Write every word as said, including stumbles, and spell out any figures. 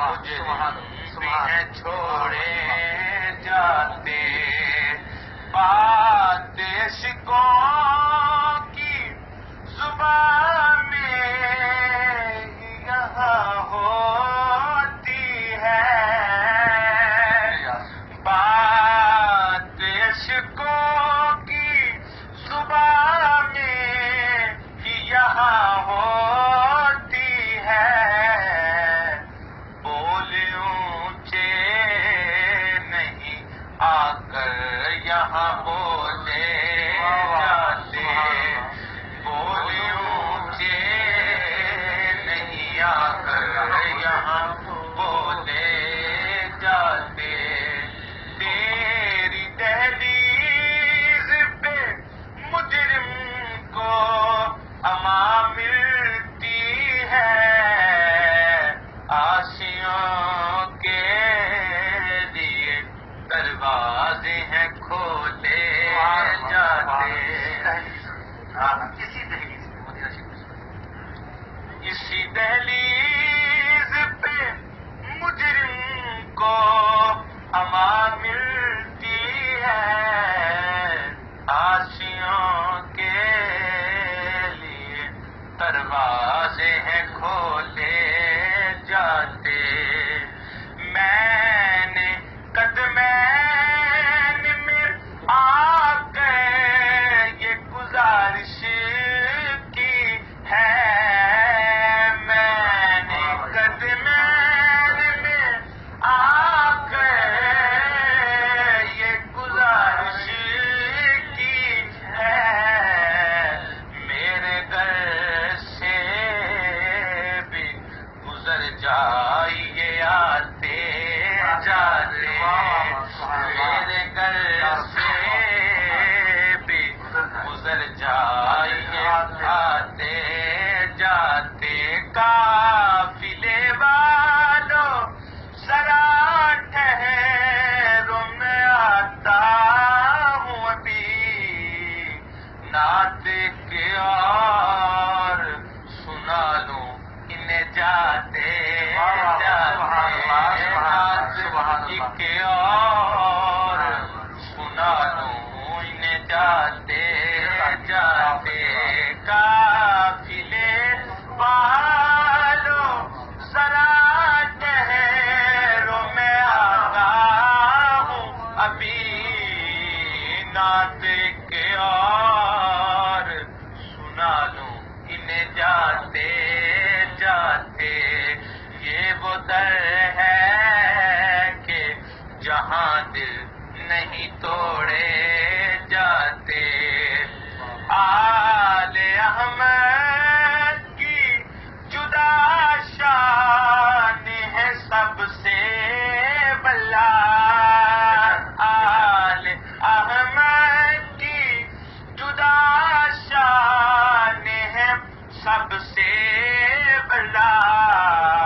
بھی ہیں چھوڑے جاتے، بات عشقوں کی زبان میں یہاں ہوتی ہے، بات عشقوں کی زبان میں ہی یہاں ہوتی ہے، بول اونچے نہیں آ کر یہاں بولے جاتے، بول اونچے نہیں آ کر یہاں بولے جاتے، تیری دہلیز پہ مجرم کو امان ملتی ہے، آشیوں کے لیے دروازے ہیں کھولے جاتے، اسی دہلیز اسی دہلیز پہ مجرم کو امان ملتی ہے، آشیوں کے لیے دروازے ہیں کھولے جاتے، میں نے قدمین میں آ کے یہ گزارش کی ہے، میں نے قدمین میں آ کے یہ گزارش کی ہے، میرے گھر سے بھی گزر جائیے آتے جاتے، میرے گھر سے بھی گزر جائیے آتے جاتے، قافلے والوں ذرا ٹھہرو میں آتا ہوں ابھی، نعت کے اور سنا لوں انہیں جاتے جاتے، نعت کے اور سنا لوں انہیں جاتے جاتے، قافلے والوں ذرا ٹھہرو میں آتا ہوں ابھی، نعت کے اور سنا لوں انہیں جاتے جاتے، یہ وہ در ہے کہ جہاں دل نہیں توڑے جاتے، آل احمد کی جدا شان ہے سب سے بلا، آل احمد کی جدا شان ہے سب سے بلا،